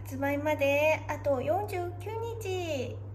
発売まであと49日。